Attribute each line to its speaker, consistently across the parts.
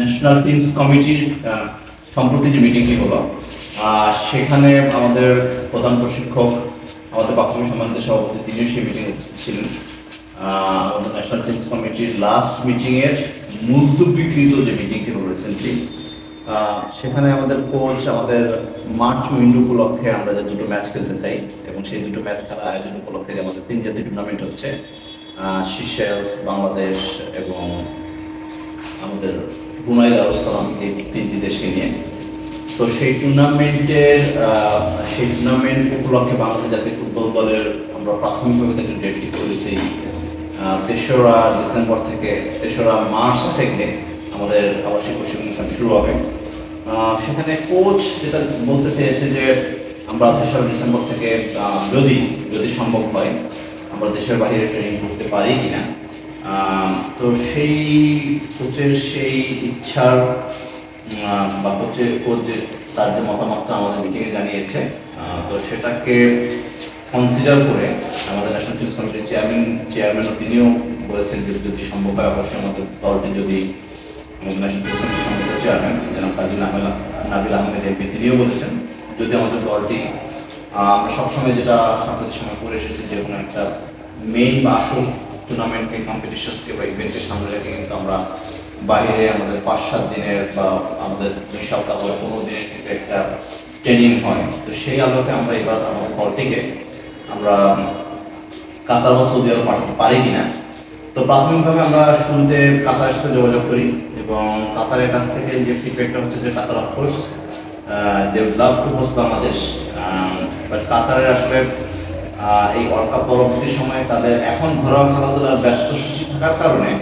Speaker 1: National teams কমিটির সম্প্রতি যে মিটিংটি হলো সেখানে আমাদের প্রধান প্রশিক্ষক আমাদের প্রাথমিক সম্মানিত সভাপতি তিনিও সেই মিটিংয়ে উপস্থিত ছিলেন। আমাদের ন্যাশনাল টিমস কমিটির লাস্ট মিটিংয়ের মুলতবিকৃত যে মিটিংটি হলো রিসেন্টলি, সেখানে আমাদের কোচ আমাদের মার্চ উইন্ডো উপলক্ষে আমরা যে দুটো ম্যাচ খেলতে চাই এবং সেই দুটো ম্যাচ খেলার আয়োজন উপলক্ষে আমাদের 3 জাতীয় টুর্নামেন্ট হচ্ছে, সিশেলস, বাংলাদেশ এবং আমাদের ব্রুনাই দারুসালাম, এই 3টি দেশকে নিয়ে। সো সেই টুর্নামেন্ট উপলক্ষে বাংলাদেশ জাতীয় ফুটবল দলের আমরা প্রাথমিকভাবে একটা ডেট ঠিক করেছি। 3রা ডিসেম্বর থেকে 3রা মার্চ থেকে আমাদের আবাসিক প্রশিক্ষণ ক্যাম্প শুরু হবে। সেখানে কোচ যেটা বলতে চেয়েছে যে আমরা 3রা ডিসেম্বর থেকে যদি সম্ভব হয় আমরা দেশের বাইরে ট্রেনিং করতে পারি কিনা। তো সেই কোচের সেই ইচ্ছার বা কোচ তার যে মতামতটা আমাদের মিটিংয়ে জানিয়েছে, তো সেটাকে কনসিডার করে আমাদের ন্যাশনাল টিমস কমিটির চেয়ারম্যানও তিনিও বলেছেন যে যদি সম্ভব হয় অবশ্যই আমাদের দলটি যদি আমাদের ন্যাশনাল টিমস কমিটির সম্মিলিত চেয়ারম্যান যেমন কাজী নাবিল আহমেদ এমপি তিনিও বলেছেন যদি আমাদের দলটি আমরা সবসময় যেটা সাম্প্রতিক সময় করে এসেছি যে কোনো একটা মেইন বা আসল টুর্নামেন্টকে কম্পিটিশনসকে বা ইভেন্টকে সামনে রেখে কিন্তু আমরা বাইরে আমাদের 5-7 দিনের বা আমাদের 2 সপ্তাহ বা 15 দিনের কিন্তু একটা ট্রেনিং হয়। তো সেই আলোকে আমরা এবার আমাদের দলটিকে আমরা কাতার বা সৌদি আরব পাঠাতে পারি কিনা। তো প্রাথমিকভাবে আমরা শুরুতে কাতারের সাথে যোগাযোগ করি এবং কাতারের কাছ থেকে যে ফিডব্যাকটা হচ্ছে যে Qatar of course they would love to host Bangladesh, but কাতারের আসলে এই ওয়ার্ল্ড কাপ পরবর্তী সময়ে তাদের এখন ঘরোয়া খেলাধুলার ব্যস্ত সূচি থাকার কারণে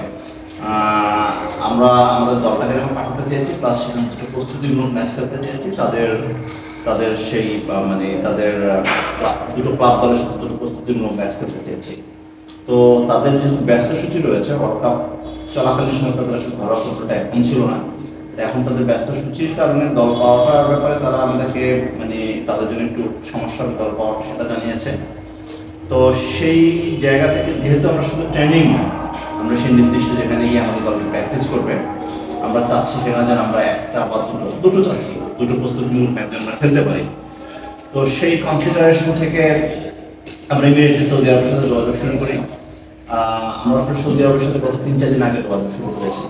Speaker 1: আমরা আমাদের দলটাকে যখন পাঠাতে চেয়েছি প্লাস সেখান থেকে প্রস্তুতিমূলক ম্যাচ খেলতে চেয়েছি তাদের সেই মানে তাদের দুটো ক্লাব দলের সাথে দুটো প্রস্তুতিমূলক ম্যাচ খেলতে চেয়েছি। তো তাদের যেহেতু ব্যস্ত সূচি রয়েছে ওয়ার্ল্ড কাপ চলাকালীন সময় তাদের আসলে ঘরোয়া ফুটবলটা এখন ছিল না, এখন তাদের ব্যস্ত সূচির কারণে দল পাওয়াটার ব্যাপারে তারা আমাদেরকে মানে তাদের জন্য একটু সমস্যা হবে দল পাওয়াটা সেটা জানিয়েছে। তো সেই জায়গা থেকে যেহেতু আমরা শুধু ট্রেনিং আমরা সেই নির্দিষ্ট যেখানে গিয়ে আমাদের দলকে প্র্যাকটিস করবে আমরা চাচ্ছি সেখানে যেন আমরা একটা বা দুটো চাচ্ছি দুটো প্রস্তুতিমূলক ম্যাচ যেন আমরা খেলতে পারি। তো সেই কনসিডারেশন থেকে আমরা ইমিডিয়েটলি সৌদি আরবের সাথে যোগাযোগ শুরু করি। আমরা আসলে সৌদি আরবের সাথে গত 3-4 দিন আগে যোগাযোগ শুরু করেছি।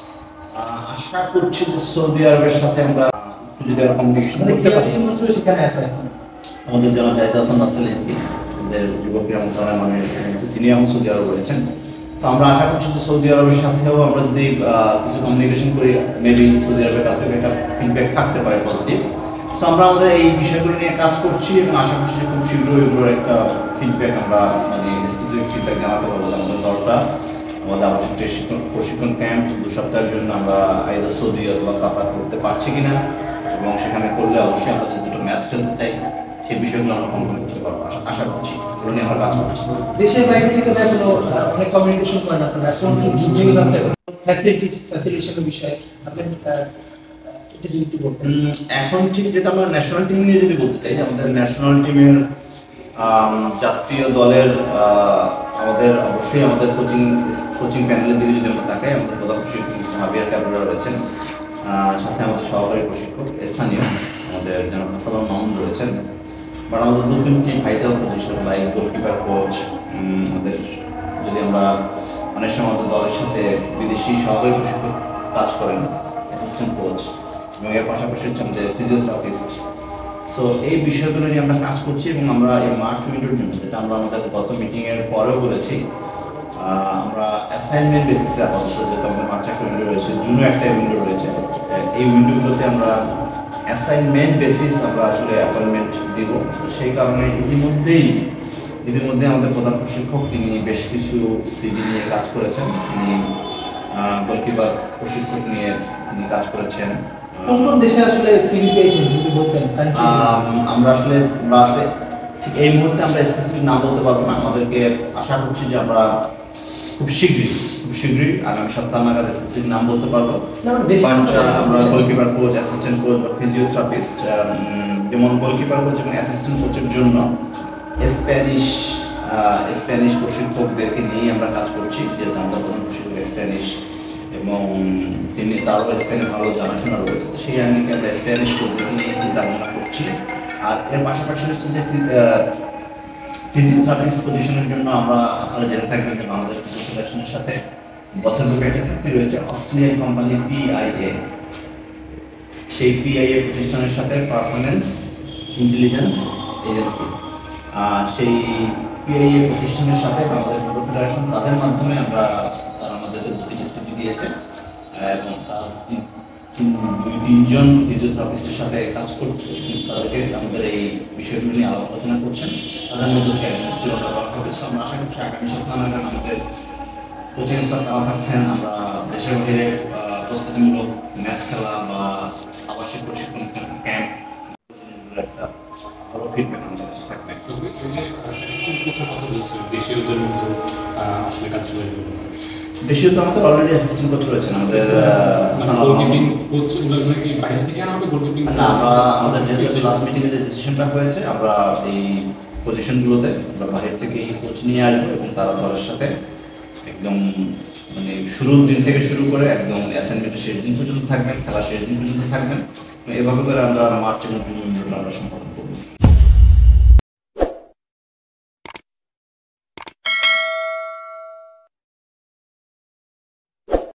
Speaker 1: আশা করছি যে সৌদি আরবের সাথে আমরা যদি আর কমিউনিকেশন করতে পারি।
Speaker 2: সেখানে আছে
Speaker 1: আমাদের জনাব জাহিদ হাসান রাসেল এমপি আমাদের যুব ক্রীড়া মন্ত্রণালয়ের তিনি এখন সৌদি আরব রয়েছেন। তো আমরা আশা করছি যে সৌদি আরবের সাথেও আমরা যদি কিছু কমিউনিকেশন করি মেবি সৌদি আরবের কাছ থেকে একটা ফিডব্যাক থাকতে পারে পজিটিভ। সো আমরা আমাদের এই বিষয়গুলো নিয়ে কাজ করছি এবং আশা করছি যে খুব শীঘ্রই এগুলোর একটা ফিডব্যাক আমরা মানে স্পেসিফিক ফিডব্যাক জানাতে পারবো যে আমাদের দলটা আমাদের আবাসিক প্রশিক্ষণ ক্যাম্প 2 সপ্তাহের জন্য আমরা আইদার সৌদি অথবা কাতার করতে পারছি কিনা এবং সেখানে করলে অবশ্যই আমরা যদি দুটো ম্যাচ খেলতে চাই সেই বিষয়গুলো আমরা কনফার্ম করতে পারবো আশা করছি। এগুলো নিয়ে আমরা কাজ করছি।
Speaker 2: দেশের বাইরে থেকে এখনো অনেক কমিউনিকেশন করেন আপনারা, কোন কি নিউজ আছে ফ্যাসিলিটেশনের বিষয়ে আপনি এটা যদি একটু বলতেন।
Speaker 1: এখন ঠিক যেটা আমরা ন্যাশনাল টিম নিয়ে যদি বলতে চাই আমাদের ন্যাশনাল টিমের জাতীয় দলের আমাদের অবশ্যই আমাদের কোচিং প্যানেলের দিকে যদি আমরা তাকাই আমাদের প্রধান প্রশিক্ষক মিস্টার হাবিয়ার ক্যাবরা রয়েছেন, সাথে আমাদের সহকারী প্রশিক্ষক স্থানীয় আমাদের জনাব হাসান মামুন রয়েছেন। বাট আমাদের 2-3টি vital position like goalkeeper coach, আমাদের যদি আমরা অনেক সময় আমাদের দলের সাথে বিদেশি সহকারী প্রশিক্ষক কাজ করেন অ্যাসিস্ট্যান্ট কোচ এবং এর পাশাপাশি হচ্ছে আমাদের ফিজিওথেরাপিস্ট। সো এই বিষয়গুলো নিয়ে আমরা কাজ করছি এবং আমরা এই মার্চ উইন্ডোর জন্য যেটা আমরা আমাদের গত মিটিংয়ের পরেও বলেছি আমরা অ্যাসাইনমেন্ট বেসিসে আপাতত যেহেতু আমাদের মার্চ একটা উইন্ডো রয়েছে, জুনও একটা উইন্ডো রয়েছে, এই উইন্ডোগুলোতে আমরা অ্যাসাইনমেন্ট বেসিস আমরা আসলে অ্যাপয়েন্টমেন্ট দিব। তো সেই কারণে ইতিমধ্যে আমাদের প্রধান প্রশিক্ষক তিনি বেশ কিছু সিডি নিয়ে কাজ করেছেন, তিনি গোলকিপার প্রশিক্ষক নিয়ে তিনি কাজ করেছেন।
Speaker 2: কোন কোন দেশে আসলে সিভি পেয়েছেন যদি বলতেন।
Speaker 1: আমরা আসলে ঠিক এই মুহূর্তে আমরা স্পেসিফিক নাম বলতে পারবো না, আমাদেরকে আশা করছি যে আমরা খুব শীঘ্রই আগামী সপ্তাহ নাগাদ স্পেসিফিক নাম বলতে পারবো। আমরা গোলকিপার কোচ, অ্যাসিস্ট্যান্ট কোচ বা ফিজিওথেরাপিস্ট, যেমন গোলকিপার কোচ এবং অ্যাসিস্ট্যান্ট কোচের জন্য স্প্যানিশ প্রশিক্ষকদেরকে নিয়ে আমরা কাজ করছি, যেহেতু আমাদের প্রধান প্রশিক্ষক এবং তিনি তারও স্পেনে ভালো জানাশোনা রয়েছে, তো সেই আঙ্গিকে আমরা স্প্যানিশ ফুটবল নিয়ে চিন্তা ভাবনা করছি। আর এর পাশাপাশি হচ্ছে যে ফিজিওথেরাপিস্ট পজিশনের জন্য আপনারা জেনে থাকবেন যে বাংলাদেশ ফুটবল ফেডারেশনের সাথে বছরব্যাপী একটা চুক্তি রয়েছে অস্ট্রেলিয়ান কোম্পানি PIA। সেই PIA প্রতিষ্ঠানের সাথে পারফরমেন্স ইন্টেলিজেন্স এজেন্সি, সেই PIA প্রতিষ্ঠানের সাথে বাংলাদেশ ফুটবল ফেডারেশন তাদের মাধ্যমে তারা আমাদেরকে 2টি স্টুডি দিয়েছে এবং তার 2-3জন ফিজিওথেরাপিস্টের সাথে কাজ করছে। তাদেরকে আমাদের এই বিষয়গুলো নিয়ে আলোচনা করছেন, তাদের মধ্যে থেকে একজন চূড়ান্ত করা হবে। আমরা আশা করছি আগামী সপ্তাহ নাগাদ আমাদের কোচিং স্টাফ তারা থাকছেন, আমরা দেশের বাইরে প্রস্তুতিমূলক ম্যাচ খেলা বা আবাসিক প্রশিক্ষণ ক্যাম্প একটা ভালো ফিডব্যাক আমাদের কাছে থাকবে। দেশীয় তো আমাদের অলরেডি অ্যাসিস্ট্যান্ট কোচ রয়েছেন আমাদের না, আমরা আমাদের যেহেতু লাস্ট মিটিংয়ে যে ডিসিশনটা হয়েছে, আমরা এই পজিশনগুলোতে আমরা বাইরে থেকে এই কোচ নিয়ে আসবো এবং তারা দলের সাথে একদম মানে শুরুর দিন থেকে শুরু করে একদম অ্যাসাইনমেন্টের শেষ দিন পর্যন্ত থাকবেন, খেলা শেষ দিন পর্যন্ত থাকবেন। এভাবে করে আমরা মার্চ এবং জুন আমরা সম্পাদন